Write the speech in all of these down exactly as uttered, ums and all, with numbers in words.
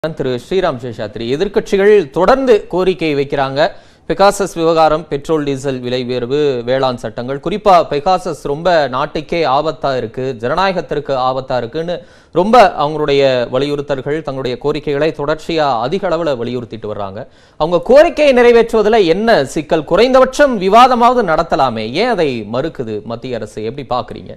திரு ஸ்ரீராம் சேஷாத்ரி எதிர்க்கட்சிகள் தொடர்ந்து கோரிக்கை வைக்கிறாங்க. பெகாசஸ் விவகாரம், பெட்ரோல் டீசல் விலை உயர்வு, வேளாண் சட்டங்கள், குறிப்பா பெகாசஸ் ரொம்ப நாட்டுக்கே ஆபத்தா இருக்கு, ஜனநாயகத்திற்கு ஆபத்தா இருக்குன்னு ரொம்ப அவங்களுடைய வலியுறுத்தல்கள், தங்களுடைய கோரிக்கைகளை தொடர்ச்சியா அதிக அளவுல வலியுறுத்திட்டு வர்றாங்க. அவங்க கோரிக்கையை நிறைவேற்றுவதில் என்ன சிக்கல்? குறைந்தபட்சம் விவாதமாவது நடத்தலாமே, ஏன் அதை மறுக்குது மத்திய அரசு? எப்படி பாக்குறீங்க?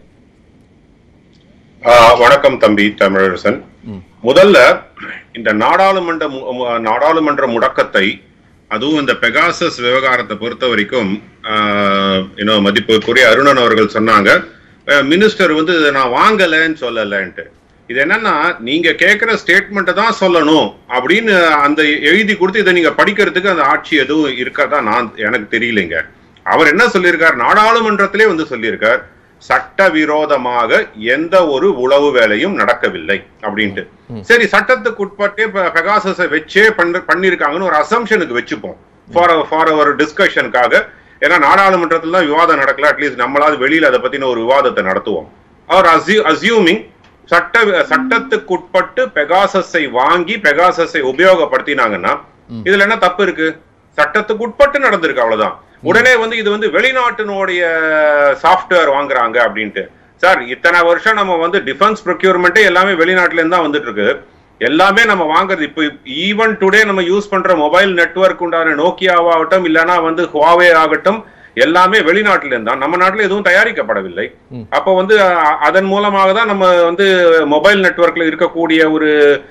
வணக்கம் தம்பி தமிழரசன். முதல்ல இந்த நாடாளுமன்ற நாடாளுமன்ற முடக்கத்தை, அதுவும் இந்த பெகாசஸ் விவகாரத்தை பொறுத்த வரைக்கும் மதிப்புக்குரிய அருணன் அவர்கள் சொன்னாங்க, மினிஸ்டர் வந்து நான் வாங்கலன்னு சொல்லலன்ட்டு. இது என்னன்னா, நீங்க கேட்கிற ஸ்டேட்மெண்ட்டை தான் சொல்லணும் அப்படின்னு அந்த எழுதி கொடுத்து இதை நீங்க படிக்கிறதுக்கு அந்த ஆட்சி எதுவும் இருக்கதா நான் எனக்கு தெரியலைங்க. அவர் என்ன சொல்லியிருக்கார், நாடாளுமன்றத்திலே வந்து சொல்லியிருக்கார், சட்டவிரோதமாக எந்த ஒரு உளவு வேலையும் நடக்கவில்லை அப்படின்ட்டு. சரி, சட்டத்துக்கு உட்பட்டே பெகாசஸை வச்சே பண்ணிருக்காங்கன்னு ஒரு அசம்ஷனுக்கு வச்சுப்போம் ஃபார் ஃபார் அவர் டிஸ்கஷனுக்காக. ஏன்னா நாடாளுமன்றத்துல தான் விவாதம் நடக்கல, அட்லீஸ்ட் நம்மளாவது வெளியில அதை பத்தின ஒரு விவாதத்தை நடத்துவோம். அவர் அசியூமிங் சட்ட சட்டத்துக்கு உட்பட்டு பெகாசஸை வாங்கி பெகாசஸை உபயோகப்படுத்தினாங்கன்னா இதுல என்ன தப்பு இருக்கு? சட்டத்துக்கு உட்பட்டு நடந்திருக்கு, அவ்வளவுதான். உடனே வந்து இது வந்து வெளிநாட்டினுடைய சாஃப்ட்வேர் வாங்குறாங்க அப்படின்ட்டு. சார், இத்தனை வருஷம் நம்ம வந்து டிஃபென்ஸ் ப்ரொக்யூர்மெண்ட்டே எல்லாமே வெளிநாட்டுல இருந்து தான் வந்துட்டு இருக்கு. எல்லாமே நம்ம வாங்குறது இப்போ ஈவன் டுடே நம்ம யூஸ் பண்ற மொபைல் நெட்வொர்க் உண்டான நோக்கியாவாகட்டும் இல்லைன்னா வந்து ஹுவாவே ஆகட்டும், எல்லாமே வெளிநாட்டில இருந்தா, நம்ம நாட்டில் எதுவும் தயாரிக்கப்படவில்லை. அப்போ வந்து அதன் மூலமாக தான் நம்ம வந்து மொபைல் நெட்வொர்க்ல இருக்கக்கூடிய ஒரு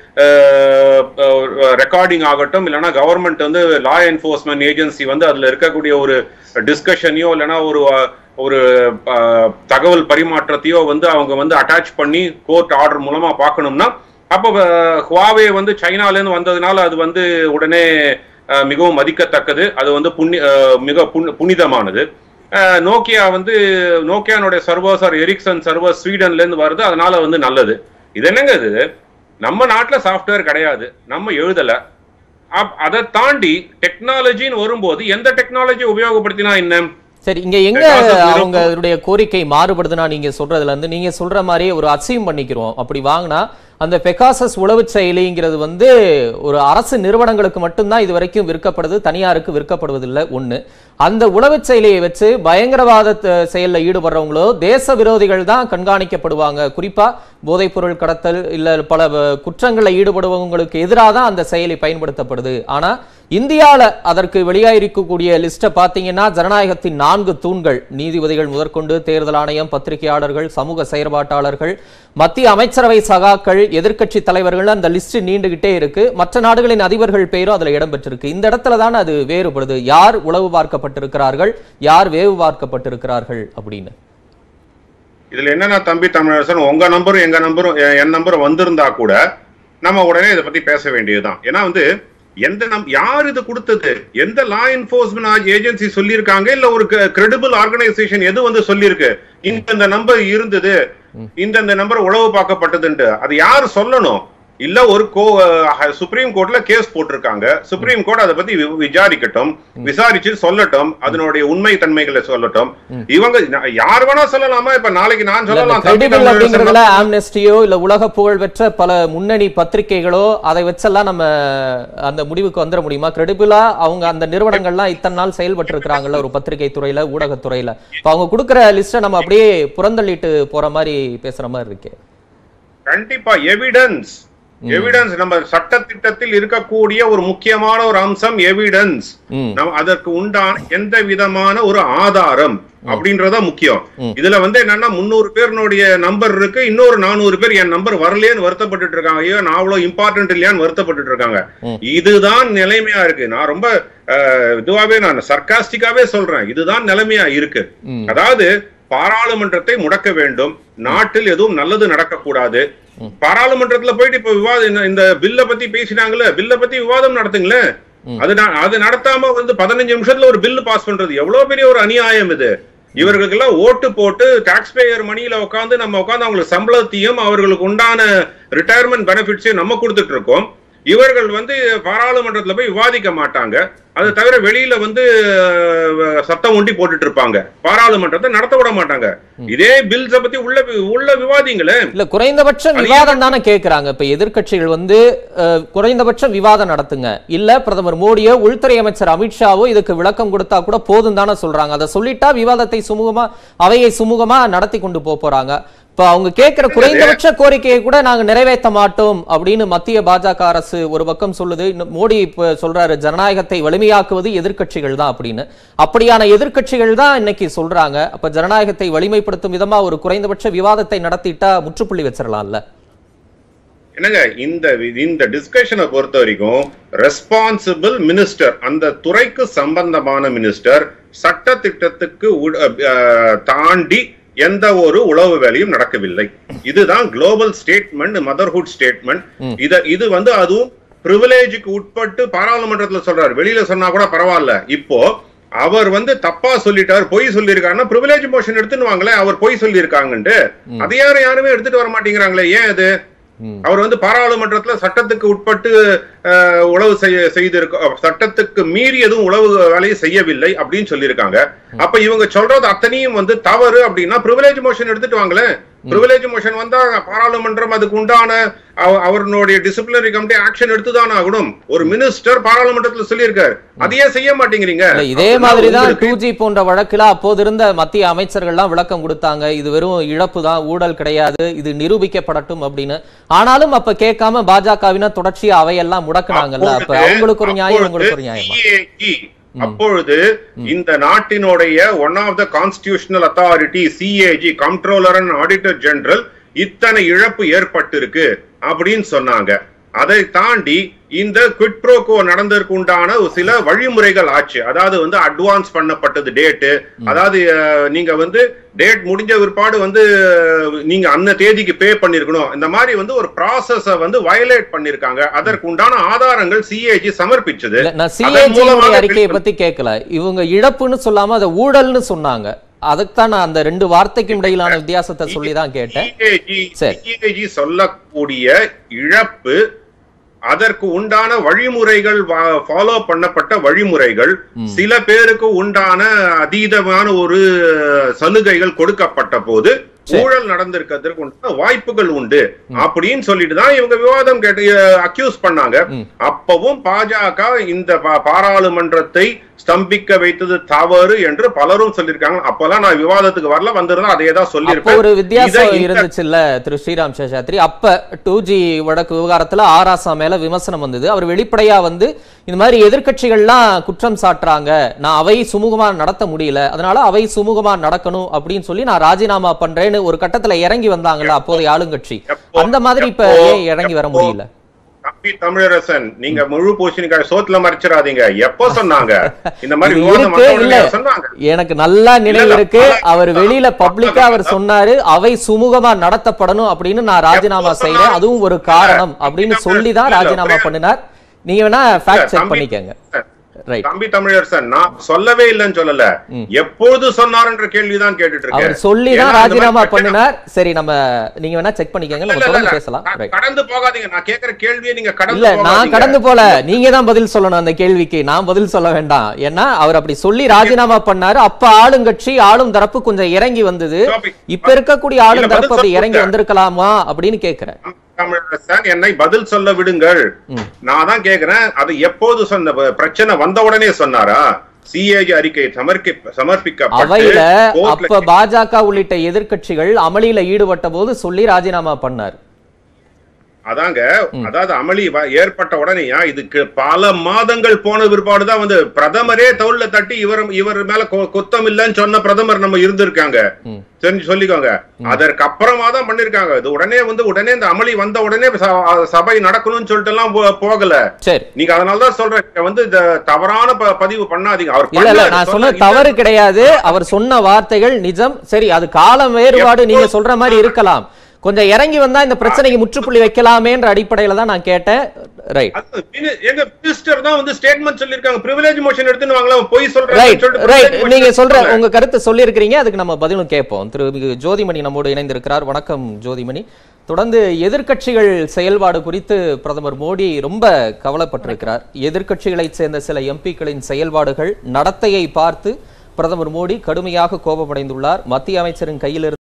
ரெக்கார்டிங் ஆகட்டும் இல்லைன்னா கவர்மெண்ட் வந்து லா என்ஃபோர்ஸ்மெண்ட் ஏஜென்சி வந்து அதுல இருக்கக்கூடிய ஒரு டிஸ்கஷனையோ இல்லைன்னா ஒரு ஒரு தகவல் பரிமாற்றத்தையோ வந்து அவங்க வந்து அட்டாச் பண்ணி கோர்ட் ஆர்டர் மூலமா பார்க்கணும்னா, அப்போ ஹுவாவே வந்து சைனால இருந்து வந்ததுனால அது வந்து உடனே மிகவும் மதிக்கத்தக்கது, அது வந்து புண்ணி மிக புனிதமானது. நோக்கியா வந்து நோக்கியானுடைய சர்வர்ஸ் ஆர் எரிக்சன் சர்வர்ஸ் ஸ்வீடன்ல இருந்து வருது, அதனால வந்து நல்லது. இது என்னங்க, இது நம்ம நாட்டுல சாஃப்ட்வேர் கிடையாது, நம்ம எழுதல. அதை தாண்டி டெக்னாலஜின்னு வரும்போது எந்த டெக்னாலஜி உபயோகப்படுத்தினா என்ன? சரி, இங்க எங்க அவங்களுடைய கோரிக்கை மாறுபடுதுன்னா, நீங்க சொல்றதுல இருந்து நீங்க சொல்ற மாதிரி ஒரு அசீம் பண்ணிக்கிறோம், அப்படி வாங்கினா அந்த பெகாசஸ் உளவு செயலிங்கிறது வந்து ஒரு அரசு நிறுவனங்களுக்கு மட்டும்தான் இது வரைக்கும் விற்கப்படுது, தனியாருக்கு விற்கப்படுவதில்லை. ஒண்ணு, அந்த உளவு செயலியை வச்சு பயங்கரவாத செயலில் ஈடுபடுறவங்களோ தேச விரோதிகள் தான் கண்காணிக்கப்படுவாங்க. குறிப்பா போதைப் பொருள் கடத்தல் இல்ல பல குற்றங்களில் ஈடுபடுபவங்களுக்கு எதிராக தான் அந்த செயலி பயன்படுத்தப்படுது. ஆனா இந்தியாவில் அதற்கு வெளியாயிருக்கக்கூடிய லிஸ்ட்டை பார்த்தீங்கன்னா, ஜனநாயகத்தின் நான்கு தூண்கள், நீதிபதிகள் முதற்கொண்டு தேர்தல் ஆணையம், பத்திரிகையாளர்கள், சமூக செயற்பாட்டாளர்கள், மத்திய அமைச்சரவை சகாக்கள், எதிர்க்கட்சி தலைவர்கள், அந்த லிஸ்ட் நீண்டுகிட்டே இருக்கு. மற்ற நாடுகளின் அதிபர்கள் பெயரும் அதுல இடம்பெற்றிருக்கு. இந்த இடத்துல தான் அது வேறுபடுது, யார் உளவு பார்க்கப்பட்டிருக்கிறார்கள், யார் வேவு பார்க்கப்பட்டிருக்கிறார்கள் அப்படின்னு. இதுல என்னன்னா தம்பி தமிழரசன், உங்க நம்பரும் எங்க நம்பரும் என் நம்பரும் வந்திருந்தா கூட நம்ம உடனே இதை பத்தி பேச வேண்டியதுதான். ஏன்னா வந்து எந்த நம் யார் இது கொடுத்தது, எந்த லா என்ஃபோர்ஸ்மெண்ட் ஏஜென்சி சொல்லியிருக்காங்க, இல்ல ஒரு கிரெடிபிள் ஆர்கனைசேஷன் எது வந்து சொல்லியிருக்கு இந்த நம்பர் இருந்தது, இந்த நம்பர் உளவு பார்க்கப்பட்டதுன்ட்டு? அது யாரு சொல்லணும்? இல்ல ஒரு சுப்ரீம் கோர்ட்ல கேஸ் போட்டிருக்காங்க, சுப்ரீம் கோர்ட் அதை பத்தி விசாரிக்கட்டும், விசாரிச்சு சொல்லட்டும், அதனுடைய உண்மை தன்மைகளை சொல்லட்டும். இவங்க யார் வேணா சொல்லலாமா? இப்ப நாளைக்கு நான் சொல்லலாம், ஆம்னஸ்டியோ இல்ல உலக புகழ் பெற்ற பல முன்னணி பத்திரிகைகளோ அதை வச்செல்லாம் நம்ம அந்த முடிவுக்கு வந்துட முடியுமா? கிரெடிபிளா அவங்க அந்த நிறுவனங்கள்லாம் இத்தனை நாள் செயல்பட்டு இருக்கிறாங்கல்ல ஒரு பத்திரிகை துறையில, ஊடகத்துறையில, அவங்க கொடுக்குற லிஸ்ட நம்ம அப்படியே புறந்தள்ளிட்டு போற மாதிரி பேசுற மாதிரி இருக்கு. கண்டிப்பா எவிடன்ஸ் எவிடன்ஸ் நம்ம சட்ட திட்டத்தில் இருக்கக்கூடிய ஒரு முக்கியமான ஒரு அம்சம் எவிடன்ஸ். அதற்கு உண்டான எந்த விதமான ஒரு ஆதாரம் அப்படின்றத முக்கியம். இதுல வந்து என்னன்னா, முன்னூறு பேருடைய நம்பர் இருக்கு, இன்னொரு நானூறு பேர் என் நம்பர் வரலையேன்னு வருத்தப்பட்டு இருக்காங்க, ஐயோ நான் அவ்வளவு இம்பார்ட்டன்ட் இல்லையான்னு வருத்தப்பட்டு இருக்காங்க. இதுதான் நிலைமையா இருக்கு. நான் ரொம்ப இதுவாவே நான் சர்காஸ்டிக்காவே சொல்றேன், இதுதான் நிலைமையா இருக்கு. அதாவது பாராளுமன்றத்தை முடக்க வேண்டும், நாட்டில் எதுவும் நல்லது நடக்கக்கூடாது. பாராளுமன்றத்துல போயிட்டு இப்ப விவாதம், இந்த பில்ல பத்தி பேசினாங்களே, பில்ல பத்தி விவாதம் நடத்துங்களேன். அது அது நடத்தாம வந்து பதினஞ்சு நிமிஷத்துல ஒரு பில் பாஸ் பண்றது எவ்வளவு பெரிய ஒரு அநியாயம் இது. இவர்களுக்கு எல்லாம் ஓட்டு போட்டு டாக்ஸ் பேயர் மணியில உட்காந்து நம்ம உட்காந்து அவங்களுக்கு சம்பளத்தையும் அவர்களுக்கு உண்டான ரிட்டையர்மெண்ட் பெனிஃபிட்ஸையும் நம்ம கொடுத்துட்டு இருக்கோம். இவர்கள் வந்து பாராளுமன்றத்துல போய் விவாதிக்க மாட்டாங்க. அது தவிர வெளியில வந்து சத்தம் ஒண்டி போட்டுட்டு இருப்பாங்க, பாராளுமன்றத்தை நடத்த விட மாட்டாங்க. இதே பில்ஸ பத்தி உள்ள உள்ள விவாதிங்களே. இல்ல குறைந்தபட்ச விவாதம் தானே கேக்குறாங்க. இப்ப எதிர்க்கட்சிகள் வந்து குறைந்தபட்ச விவாதம் நடத்துங்க, இல்ல பிரதமர் மோடியோ உள்துறை அமைச்சர் அமித்ஷாவோ இதுக்கு விளக்கம் கொடுத்தா கூட போதும் தானே சொல்றாங்க. அதை சொல்லிட்டா விவாதத்தை சுமூகமா அவையை சுமூகமா நடத்தி கொண்டு போறாங்க. இப்ப அவங்க கேட்கிற குறைந்தபட்ச கோரிக்கையை கூட நாங்க நிறைவேற்ற மாட்டோம் அப்படின்னு மத்திய பாஜக அரசு ஒரு பக்கம் சொல்லுது. மோடி இப்ப சொல்றாரு ஜனநாயகத்தை வலிமையாக்குவது எதிர்க்கட்சிகள் தான் அப்படின்னு. அப்படியான எதிர்க்கட்சிகள் தான் இன்னைக்கு சொல்றாங்க. அப்ப ஜனநாயகத்தை வலிமைப்படுத்தும் விதமா ஒரு குறைந்தபட்ச விவாதத்தை நடத்திட்டா முற்றுப்புள்ளி வச்சிடலாம்ல. என்னங்க இந்த இந்த டிஸ்கஷனை பொறுத்த வரைக்கும் ரெஸ்பான்சிபிள் மினிஸ்டர், அந்த துறைக்கு சம்பந்தமான மினிஸ்டர் சட்ட திட்டத்துக்கு தாண்டி எந்த ஒரு உளவு வேலையும் நடக்கவில்லை. இதுதான் குளோபல் ஸ்டேட்மெண்ட், மதர்ஹுட் ஸ்டேட்மெண்ட். இத இது வந்து அதுவும் பிரிவிலேஜுக்கு உட்பட்டு பாராளுமன்றத்துல சொல்றாரு. வெளியில சொன்னா கூட பரவாயில்ல. இப்போ அவர் வந்து தப்பா சொல்லிட்டாரு, பொய் சொல்லியிருக்காருன்னா பிரிவிலேஜ் மோஷன் எடுத்துன்னு வாங்களே, அவர் பொய் சொல்லியிருக்காங்கன்ட்டு. அதை யாரும் யாருமே எடுத்துட்டு வர மாட்டேங்கிறாங்களே, ஏன் அது? அவர் வந்து பாராளுமன்றத்துல சட்டத்துக்கு உட்பட்டு உளவு செய்திருக்க, சட்டத்துக்கு மீறி எதுவும் உளவு வேலையை செய்யவில்லை அப்படின்னு சொல்லியிருக்காங்க. அப்ப இவங்க சொல்றது அத்தனையும் வந்து தவறு அப்படின்னா பிரிவிலேஜ் மோஷன் எடுத்துட்டு வாங்களேன். பிரிவிலேஜ் மோஷன் வந்தா பாராளுமன்றம் அதுக்கு உண்டான அவருடைய டிசிப்ளினரி கமிட்டி ஆக்ஷன் எடுத்துதான் ஆகணும். ஒரு மினிஸ்டர் பாராளுமன்றத்தில் சொல்லியிருக்காரு, அதையே செய்ய மாட்டேங்கிறீங்க. இதே மாதிரிதான் டூ ஜி போன்ற வழக்குல அப்போது இருந்த மத்திய அமைச்சர்கள்லாம் விளக்கம் கொடுத்தாங்க. இது வெறும் இழப்பு தான், ஊழல் கிடையாது, இது நிரூபிக்கப்படட்டும் அப்படின்னு. ஆனாலும் அப்ப கேட்காம பாஜகவினர் தொடர்ச்சியா அவையெல்லாம் முடக்குனாங்கல்ல. அப்ப அவங்களுக்கு ஒரு நியாயம், உங்களுக்கு ஒரு நியாயம். அப்பொழுது இந்த நாட்டினுடைய one of the constitutional authority CAG, comptroller and auditor general, இத்தனை இழப்பு ஏற்பட்டிருக்கு அப்படின்னு சொன்னாங்க. அதை தாண்டி இந்த குவிட் ப்ரோகோ நடந்ததற்கு உண்டான சில வழிமுறைகள் ஆச்சு. அதாவது வந்து அட்வான்ஸ் பண்ணப்பட்டது டேட்டு, அதாவது நீங்க வந்து டேட் முடிஞ்ச விற்பாடு வந்து நீங்க அந்த தேதிக்கு பே பண்ணிருக்கணும். இந்த மாதிரி வந்து ஒரு ப்ராசஸ வந்து வயலேட் பண்ணிருக்காங்க. அதற்கு உண்டான ஆதாரங்கள் சிஏஜி சமர்ப்பிச்சது. அறிக்கையை பத்தி கேட்கல, இவங்க இழப்புன்னு சொல்லாம அதை ஊழல்னு சொன்னாங்க. அதுதான் நான் அந்த ரெண்டு வார்த்தைக்கும் இடையிலான வித்தியாசத்தை சொல்லிதான் கேட்டேன். சிஏஜி சொல்லக்கூடிய இழப்பு, அதற்கு உண்டான வழிமுறைகள், ஃபாலோ பண்ணப்பட்ட வழிமுறைகள், சில பேருக்கு உண்டான அதீதமான ஒரு சலுகைகள் கொடுக்கப்பட்ட போது ஊழல் நடந்திருக்கிறதுக்கு உண்டான வாய்ப்புகள் உண்டு அப்படின்னு சொல்லிட்டு தான் இவங்க விவாதம் கேட்டு அக்யூஸ் பண்ணாங்க. அப்பவும் பாஜக இந்த பாராளுமன்றத்தை ஸ்தம்பிக்க வைத்தது தவறு என்று பலரும் சொல்லியிருக்காங்க. அப்பெல்லாம் நான் விவாதத்துக்கு வரல, வந்திருந்தா அதே தான் சொல்லியிருப்பேன். ஒரு வித்தியாசம் இருந்துச்சுல்ல திரு ஸ்ரீராம் சேஷாத்ரி. அப்ப டூ ஜி வழக்கு விவகாரத்துல ஆராசா மேல விமர்சனம் வந்தது. அவர் வெளிப்படையா வந்து இந்த மாதிரி எதிர்க்கட்சிகள்லாம் குற்றம் சாட்டுறாங்க, நான் அவை சுமூகமா நடத்த முடியல, அதனால அவை சுமூகமா நடக்கணும் அப்படின்னு சொல்லி நான் ராஜினாமா பண்றேன்னு ஒரு கட்டத்துல இறங்கி வந்தாங்கல்ல அப்போதைய ஆளுங்கட்சி. அந்த மாதிரி இப்ப ஏன் இறங்கி வர முடியல? தம்பி தமிழரசன், நீங்க முழு பூசணிக்காய் சோத்துல மறைச்சிடாதீங்க. எப்போ சொன்னாங்க இந்த மாதிரி? எனக்கு நல்லா நினைவு இருக்கு, அவர் வெளியில பப்ளிக்கா அவர் சொன்னாரு அவை சுமூகமா நடத்தப்படணும் அப்படின்னு நான் ராஜினாமா செய்யறேன், அதுவும் ஒரு காரணம் அப்படின்னு சொல்லிதான் ராஜினாமா பண்ணினார். நீங்க வேணா ஃபேக்ட் செக் பண்ணிக்கங்க. தம்பி தமிழரசன், நான் சொல்லவே இல்லைன்னு சொல்லல, எப்போது சொன்னார்ன்ற கேள்விதான் கேட்டுட்டு இருக்கேன். அவர் சொல்லிதான் ராஜினாமா பண்ணினார். சரி, நம்ம நீங்க வேணா செக் பண்ணிக்கங்க, நம்ம தொடர்ந்து பேசலாம். கடந்து போகாதீங்க, நான் கேக்குற கேள்வியை நீங்க கடந்து இல்ல, நான் கடந்து போல, நீங்க தான் பதில் சொல்லணும் அந்த கேள்விக்கு, நான் பதில் சொல்ல வேண்டாம். ஏன்னா அவர் அப்படி சொல்லி ராஜினாமா பண்ணாரு. அப்ப ஆளுங்கட்சி, ஆளும் தரப்பு கொஞ்சம் இறங்கி வந்தது. இப்ப இருக்கக்கூடிய ஆளும் தரப்பு அப்படி இறங்கி வந்திருக்கலாமா அப்படின்னு கேக்குறேன். தமிழரசன், என்னை பதில் சொல்ல விடுங்கள். நான் தான் கேக்குறேன், அது எப்போது சொன்ன? பிரச்சனை வந்த உடனே சொன்னாரா? சிஏஜி அறிக்கை சமர்ப்பிக்கப்பட்டு அப்ப பாஜக உள்ளிட்ட எதிர்க்கட்சிகள் அமளியில ஈடுபட்ட போது சொல்லி ராஜினாமா பண்ணார். அதாங்க, அதாவது அமளி ஏற்பட்ட உடனேயா, இதுக்கு பல மாதங்கள் போன பிற்பாடுதான் வந்து பிரதமரே தோல்ல தட்டி இவர் இவர் மேல குத்தம் இல்லைன்னு சொன்ன பிரதமர் நம்ம இருந்திருக்காங்க. தெரிஞ்சு சொல்லிக்கோங்க. அதற்கு அப்புறமா தான் பண்ணிருக்காங்க. இது உடனே வந்து உடனே இந்த அமளி வந்த உடனே சபை நடக்கணும்னு சொல்லிட்டு எல்லாம் போகல. நீங்க அதனாலதான் சொல்றேன், வந்து இந்த தவறான பதிவு பண்ணாதீங்க. அவர் நான் சொன்ன தவறு கிடையாது, அவர் சொன்ன வார்த்தைகள் நிஜம். சரி, அது காலம் வேறுபாடு நீங்க சொல்ற மாதிரி இருக்கலாம். கொஞ்சம் இறங்கி வந்தா இந்த பிரச்சனைக்கு முற்றுப்புள்ளி வைக்கலாமேன்ற அடிப்படையில தான் நான் கேட்டேன். ரைட், எங்க மினிஸ்டர் தான் வந்து ஸ்டேட்மென்ட் சொல்லிருக்காங்க, பிரிவிலேஜ் மோஷன் எடுத்துன்னு வாங்களா, போய் சொல்றேன். ரைட், நீங்க சொல்ற உங்க கருத்து சொல்லி இருக்கீங்க, அதுக்கு நம்ம பதிலும் கேட்போம். திரு ஜோதிமணி நம்மோடு இணைந்திருக்கிறார். வணக்கம் ஜோதிமணி. தொடர்ந்து எதிர்க்கட்சிகள் செயல்பாடு குறித்து பிரதமர் மோடி ரொம்ப கவலைப்பட்டிருக்கிறார். எதிர்க்கட்சிகளைச் சேர்ந்த சில எம்பிக்களின் செயல்பாடுகள் நடத்தையை பார்த்து பிரதமர் மோடி கடுமையாக கோபமடைந்துள்ளார். மத்திய அமைச்சரின் கையில்